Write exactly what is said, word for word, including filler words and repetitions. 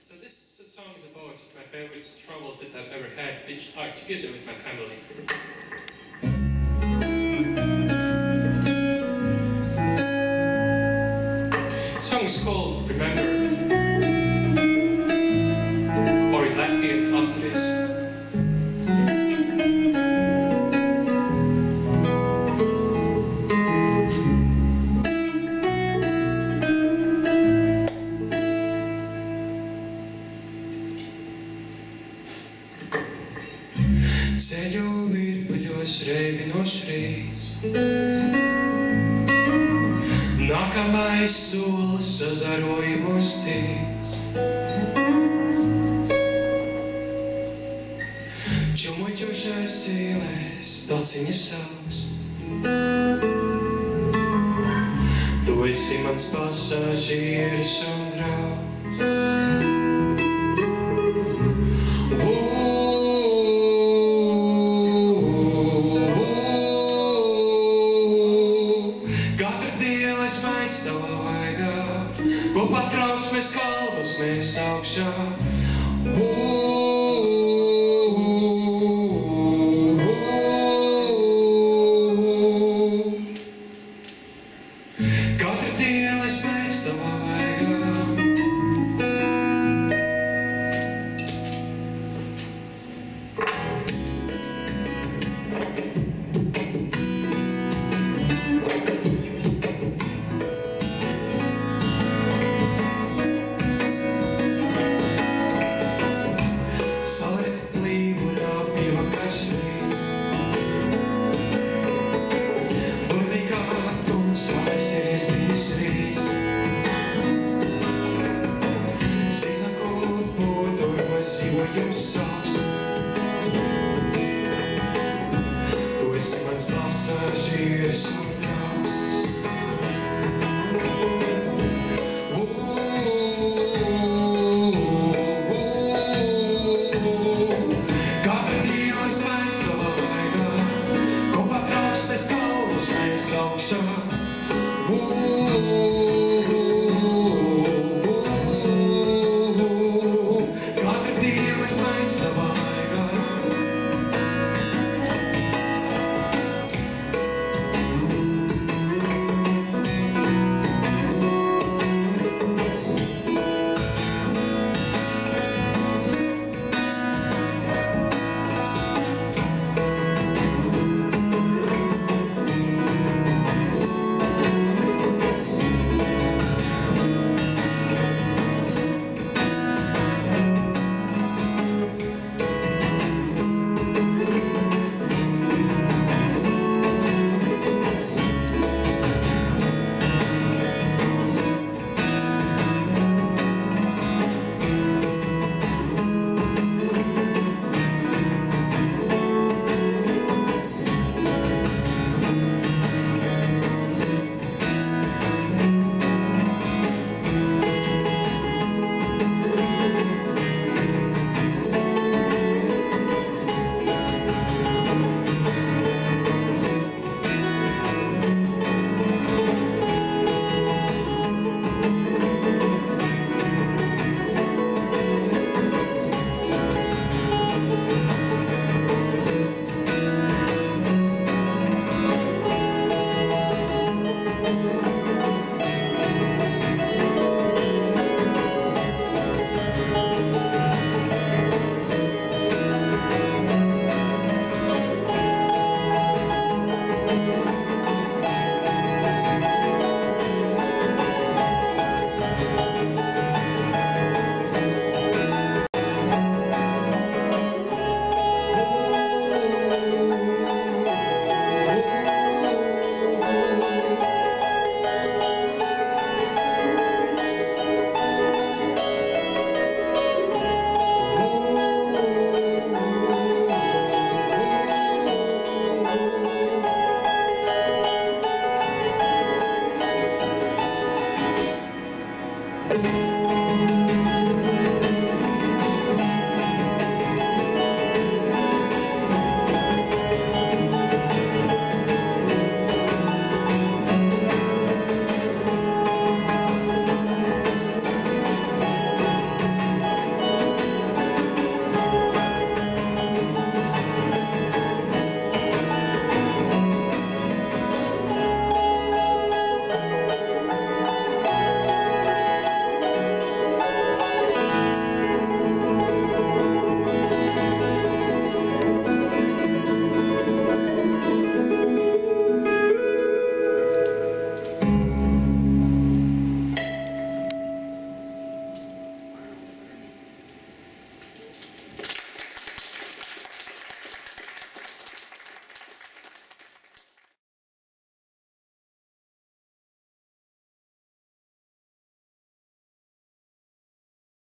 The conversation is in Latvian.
So this song is about my favorite troubles that I've ever had, which are together with my family. The song is called Remember, or in Latvian, Atceries. Ceļu virpuļos reibinošs rīts, nākamais solis sazarojumos tīts. Čumuļķošais cīlēs, taciņas savs. Tu esi mans pasažieris un draugs. Kopā trauksmes kalvas mēs augšā. Katru dienu es pēc tavā vaigā. Jums sāks. Tu esi mans pasažieris un draugs. Katru dienu es pēc tavā vaigā, kopā trauksmes kalnus mēs augšā.